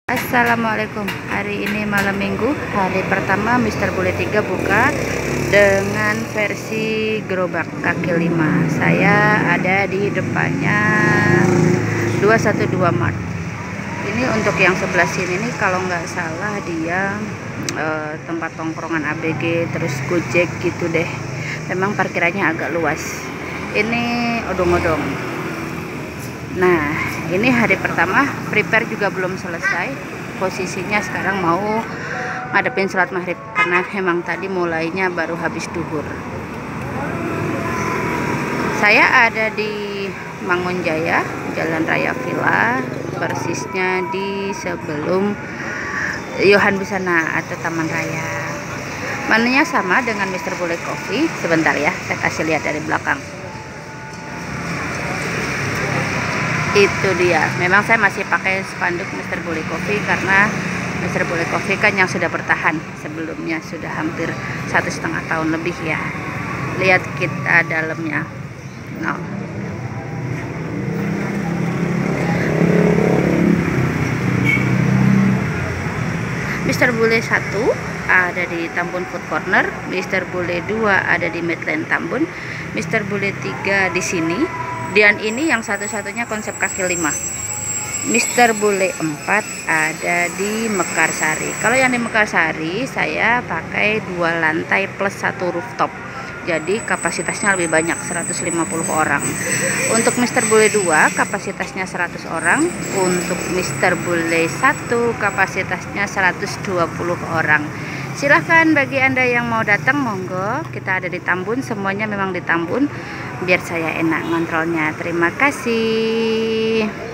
Assalamualaikum. Hari ini malam minggu, hari pertama Mister Bule 3 buka dengan versi gerobak kaki 5. Saya ada di depannya 212 Mart. Ini untuk yang sebelah sini nih, kalau nggak salah dia tempat tongkrongan ABG terus Gojek gitu deh. Memang parkirannya agak luas. Ini odong-odong. Nah, ini hari pertama, prepare juga belum selesai. Posisinya sekarang mau ngadepin sholat maghrib karena memang tadi mulainya baru habis duhur. Saya ada di Mangunjaya, Jalan Raya Villa, persisnya di sebelum Yohan Busana atau Taman Raya. Menunya sama dengan Mister Bule Coffee. Sebentar ya, saya kasih lihat dari belakang. Itu dia, memang saya masih pakai spanduk Mister Bule Coffee karena Mister Bule Coffee kan yang sudah bertahan sebelumnya, sudah hampir 1,5 tahun lebih ya. Lihat kita dalamnya. No. Mister Bule 1 ada di Tambun Food Corner, Mister Bule 2 ada di Midland Tambun, Mister Bule 3 di sini. Dan ini yang satu-satunya konsep kaki 5. Mister Bule 4 ada di Mekarsari. Kalau yang di Mekarsari saya pakai 2 lantai plus 1 rooftop. Jadi kapasitasnya lebih banyak, 150 orang. Untuk Mister Bule 2 kapasitasnya 100 orang. Untuk Mister Bule 1 kapasitasnya 120 orang. Silahkan bagi Anda yang mau datang, monggo. Kita ada di Tambun, semuanya memang di Tambun, biar saya enak ngontrolnya. Terima kasih.